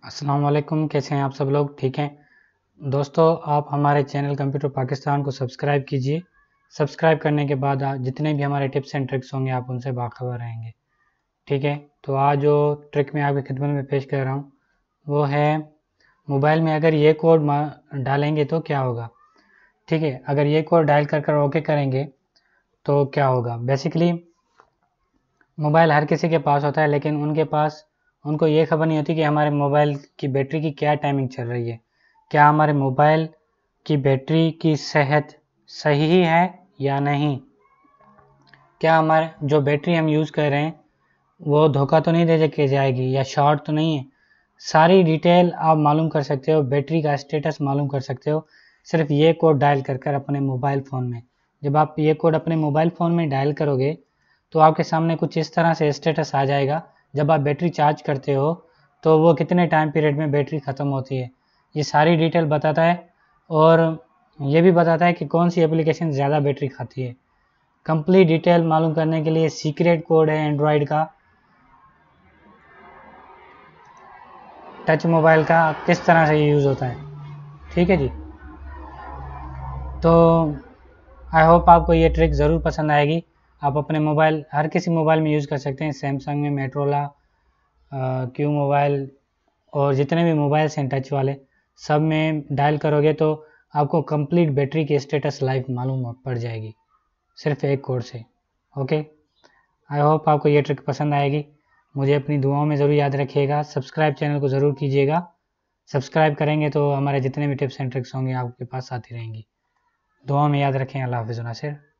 अस्सलाम वालेकुम, कैसे हैं आप सब लोग? ठीक हैं दोस्तों। आप हमारे चैनल कंप्यूटर पाकिस्तान को सब्सक्राइब कीजिए। सब्सक्राइब करने के बाद जितने भी हमारे टिप्स एंड ट्रिक्स होंगे आप उनसे बाखबर रहेंगे। ठीक है, तो आज जो ट्रिक मैं आपकी खिदमत में पेश कर रहा हूँ वो है मोबाइल में अगर ये कोड डालेंगे तो क्या होगा। ठीक है, अगर ये कोड डायल कर ओके करेंगे तो क्या होगा। बेसिकली मोबाइल हर किसी के पास होता है, लेकिन उनको ये खबर नहीं होती कि हमारे मोबाइल की बैटरी की क्या टाइमिंग चल रही है। क्या हमारे मोबाइल की बैटरी की सेहत सही है या नहीं। क्या हमारे जो बैटरी हम यूज़ कर रहे हैं वो धोखा तो नहीं दे के जाएगी या शॉर्ट तो नहीं है। सारी डिटेल आप मालूम कर सकते हो, बैटरी का स्टेटस मालूम कर सकते हो सिर्फ ये कोड डायल कर अपने मोबाइल फ़ोन में। जब आप ये कोड अपने मोबाइल फ़ोन में डायल करोगे तो आपके सामने कुछ इस तरह से स्टेटस आ जाएगा। जब आप बैटरी चार्ज करते हो तो वो कितने टाइम पीरियड में बैटरी ख़त्म होती है, ये सारी डिटेल बताता है। और ये भी बताता है कि कौन सी एप्लीकेशन ज़्यादा बैटरी खाती है। कंप्लीट डिटेल मालूम करने के लिए सीक्रेट कोड है एंड्रॉयड का, टच मोबाइल का किस तरह से यूज़ होता है। ठीक है जी, तो आई होप आपको ये ट्रिक ज़रूर पसंद आएगी। आप अपने मोबाइल हर किसी मोबाइल में यूज़ कर सकते हैं, सैमसंग में, मोटोरोला, क्यू मोबाइल और जितने भी मोबाइल्स हैं टच वाले सब में डायल करोगे तो आपको कंप्लीट बैटरी की स्टेटस लाइव मालूम पड़ जाएगी सिर्फ एक कोड से। ओके, आई होप आपको ये ट्रिक पसंद आएगी। मुझे अपनी दुआओं में ज़रूर याद रखिएगा। सब्सक्राइब चैनल को ज़रूर कीजिएगा। सब्सक्राइब करेंगे तो हमारे जितने भी टिप्स एंड ट्रिक्स होंगे आपके पास आती रहेंगी। दुआओं में याद रखें। अल्लाह हाफ़िज़ नासिर।